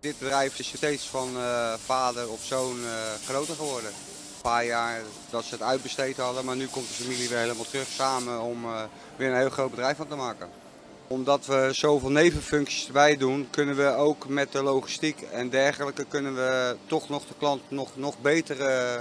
Dit bedrijf is steeds van vader of zoon groter geworden. Een paar jaar dat ze het uitbesteed hadden, maar nu komt de familie weer helemaal terug samen om weer een heel groot bedrijf van te maken. Omdat we zoveel nevenfuncties erbij doen, kunnen we ook met de logistiek en dergelijke kunnen we toch nog de klant nog beter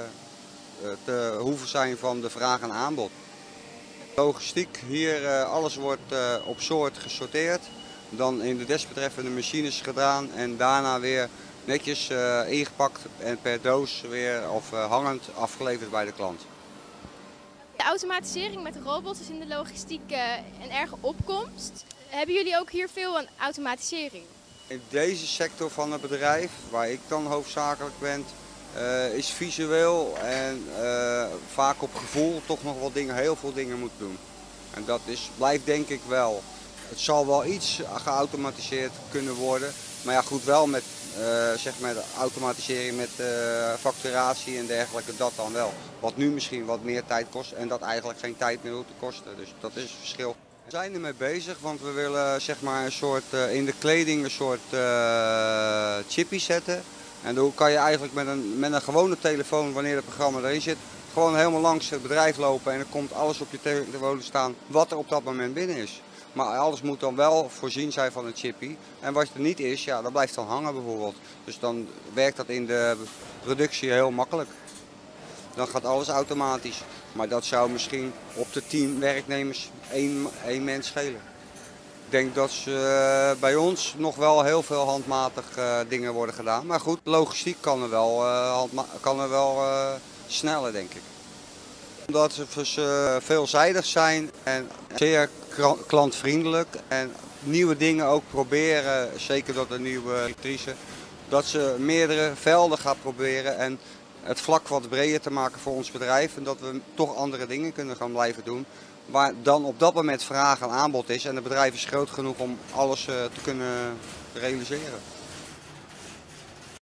te hoeven zijn van de vraag en aanbod. Logistiek, hier alles wordt op soort gesorteerd, dan in de desbetreffende machines gedaan en daarna weer netjes ingepakt en per doos weer of hangend afgeleverd bij de klant. De automatisering met robots is in de logistiek een erge opkomst. Hebben jullie ook hier veel aan automatisering? In deze sector van het bedrijf, waar ik dan hoofdzakelijk ben, is visueel en vaak op gevoel toch nog wel heel veel dingen moet doen. En dat blijft denk ik wel. Het zal wel iets geautomatiseerd kunnen worden, maar ja goed, wel met zeg maar automatisering met facturatie en dergelijke, dat dan wel. Wat nu misschien wat meer tijd kost en dat eigenlijk geen tijd meer hoeft te kosten. Dus dat is het verschil. We zijn ermee bezig, want we willen zeg maar een soort, in de kleding een soort chippy zetten. En dan kan je eigenlijk met een gewone telefoon, wanneer het programma erin zit, gewoon helemaal langs het bedrijf lopen en dan komt alles op je telefoon staan wat er op dat moment binnen is. Maar alles moet dan wel voorzien zijn van een chippy. En wat er niet is, ja, dat blijft dan hangen bijvoorbeeld. Dus dan werkt dat in de productie heel makkelijk. Dan gaat alles automatisch. Maar dat zou misschien op de 10 werknemers één mens schelen. Ik denk dat bij ons nog wel heel veel handmatig dingen worden gedaan. Maar goed, logistiek kan er wel sneller, denk ik. Omdat ze veelzijdig zijn en zeer klantvriendelijk en nieuwe dingen ook proberen, zeker door de nieuwe directrice, dat ze meerdere velden gaat proberen en het vlak wat breder te maken voor ons bedrijf en dat we toch andere dingen kunnen gaan blijven doen. Waar dan op dat moment vraag en aanbod is en het bedrijf is groot genoeg om alles te kunnen realiseren.